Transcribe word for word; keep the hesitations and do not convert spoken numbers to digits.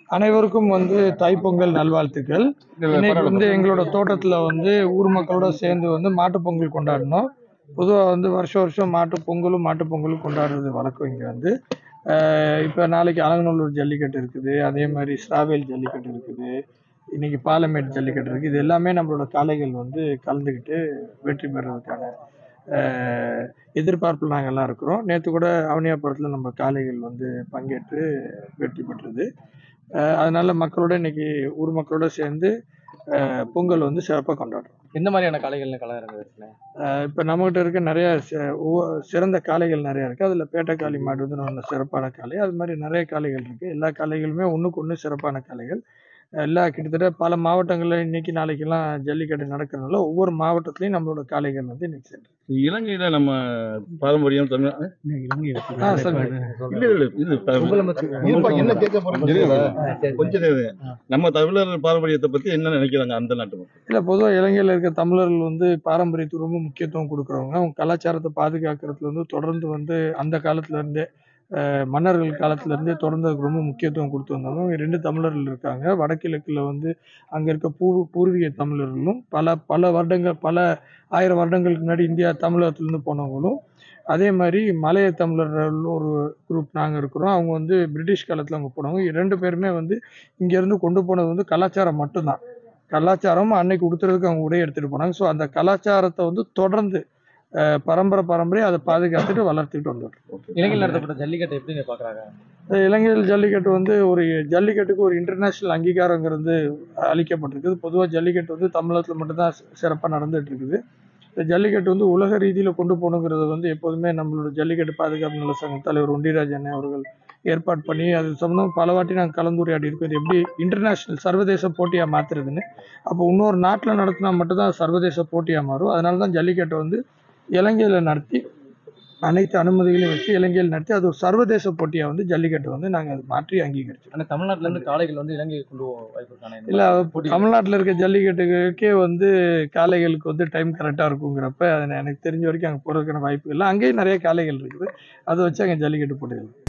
அனைவருக்கும் வந்து தைப்பொங்கல் நல்வாழ்த்துக்கள். இன்னைக்கு வந்து எங்களோட தோட்டத்தில் வந்து ஊர் மக்களோட சேர்ந்து வந்து மாட்டுப் பொங்கல் கொண்டாடினோம். பொதுவாக வந்து வருஷம் வருஷம் மாட்டுப் பொங்கலும் மாட்டுப் பொங்கலும் கொண்டாடுறது வழக்கம். இங்கே வந்து இப்போ நாளைக்கு அலங்கநல்லூர் ஜல்லிக்கட்டு இருக்குது, அதே மாதிரி ஸ்ராவேல் ஜல்லிக்கட்டு இருக்குது, இன்னைக்கு பாலமேடு ஜல்லிக்கட்டு இருக்குது. இது எல்லாமே நம்மளோட காளைகள் வந்து கலந்துக்கிட்டு வெற்றி பெறுவதற்கான எதிர்பார்ப்பில் நாங்கள் எல்லாம் இருக்கிறோம். நேற்று கூட அவனியாபுரத்தில் நம்ம காளைகள் வந்து பங்கேற்று வெற்றி பெற்றது. அதனால மக்களோட இன்னைக்கு ஊர் மக்களோட சேர்ந்து பொங்கல் வந்து சிறப்பாக கொண்டாடுறோம். எந்த மாதிரியான காளைகள் கலந்துருக்கு? இப்போ நம்மகிட்ட இருக்க நிறைய சிறந்த காளைகள் நிறைய இருக்கு. அதில் பேட்டைக்காளி மாடு வந்து நல்ல சிறப்பான காளை. அது மாதிரி நிறைய காளைகள் இருக்கு. எல்லா காளைகளுமே ஒன்றுக்கு ஒன்று சிறப்பான காளைகள். எல்லா கிட்டத்தட்ட பல மாவட்டங்களில் இன்னைக்கு நாளைக்கெல்லாம் ஜல்லிக்கட்டு நடக்கிறதுனால ஒவ்வொரு மாவட்டத்திலையும் நம்மளோட காளைகள் வந்து இன்னைக்கு சென்று இலங்கையில நம்ம பாரம்பரியம் தமிழ் நம்ம தமிழர் பாரம்பரியத்தை பத்தி என்ன நினைக்கிறாங்க அந்த நாட்டு மக்கள்? இல்ல, பொதுவாக இலங்கையில இருக்க தமிழர்கள் வந்து பாரம்பரியத்துக்கு ரொம்ப முக்கியத்துவம் கொடுக்குறவங்க. அவங்க கலாச்சாரத்தை பாதுகாக்கிறதுல வந்து தொடர்ந்து வந்து அந்த காலத்துல இருந்தே மன்னர்கள் காலத்துல இருந்தே தொடர்ந்து அதுக்கு ரொம்ப முக்கியத்துவம் கொடுத்து வந்தாங்க. ரெண்டு தமிழர்கள் இருக்காங்க. வடகிழக்குல வந்து அங்க இருக்க பூ பூர்வீக தமிழர்களும் பல பல வருடங்கள் பல ஆயிரம் வருடங்களுக்கு முன்னாடி இந்தியா தமிழகத்திலிருந்து போனவங்களும், அதே மாதிரி மலைய தமிழர்கள் ஒரு குரூப் நாங்கள் இருக்கிறோம். அவங்க வந்து பிரிட்டிஷ் காலத்தில் அவங்க போனவங்க. இரண்டு பேருமே வந்து இங்கேருந்து கொண்டு போனது வந்து கலாச்சாரம் மட்டும்தான். கலாச்சாரம் அன்னைக்கு உடுத்துறதுக்கு அவங்க உடைய எடுத்துகிட்டு போனாங்க. ஸோ அந்த கலாச்சாரத்தை வந்து தொடர்ந்து பரம்பரை பரம்பரை அதை பாதுகாத்துட்டு வளர்த்துட்டு வந்துடும். இலங்கையில் நடத்தப்பட்ட ஜல்லிக்கட்டு எப்படி பார்க்குறாங்க? இலங்கையில் ஜல்லிக்கட்டு வந்து ஒரு ஜல்லிக்கட்டுக்கு ஒரு இன்டர்நேஷ்னல் அங்கீகாரங்கிறது அளிக்கப்பட்டிருக்குது. பொதுவாக ஜல்லிக்கட்டு வந்து தமிழகத்தில் மட்டும்தான் சிறப்பாக நடந்துட்டு இருக்குது. இந்த ஜல்லிக்கட்டு வந்து உலக ரீதியில் கொண்டு போகணுங்கிறது வந்து எப்போதுமே நம்மளோட ஜல்லிக்கட்டு பாதுகாப்பு நல சங்க தலைவர் ஒண்டிராஜ் அண்ணன் அவர்கள் ஏற்பாடு பண்ணி அது சம்பந்தம் பல வாட்டி நாங்கள் கலந்துரையாடி இருக்கோம். இது எப்படி இன்டர்நேஷ்னல் சர்வதேச போட்டியாக மாற்றுறதுன்னு. அப்போ இன்னொரு நாட்டில் நடத்தினா மட்டும்தான் சர்வதேச போட்டியாக மாறும். அதனால தான் ஜல்லிக்கட்டை வந்து இலங்கையில் நடத்தி அனைத்து அனுமதிகளையும் வச்சு இலங்கையில் நடத்தி அது ஒரு சர்வதேச போட்டியாக வந்து ஜல்லிக்கட்டு வந்து நாங்கள் அதை மாற்றி அங்கீகரிச்சோம். ஆனால் தமிழ்நாட்டிலேருந்து காளைகள் வந்து இலங்கையை கொண்டு வாய்ப்பு இல்லை, தமிழ்நாட்டில் இருக்க ஜல்லிக்கட்டுக்கே வந்து காளைகளுக்கு வந்து டைம் கரெக்டாக இருக்குங்கிறப்ப அதை எனக்கு தெரிஞ்ச வரைக்கும் அங்கே போகிறதுக்கான வாய்ப்பு இல்லை. அங்கேயும் நிறைய காளைகள் இருக்குது. அதை வச்சு அங்கே ஜல்லிக்கட்டு போட்டிகள்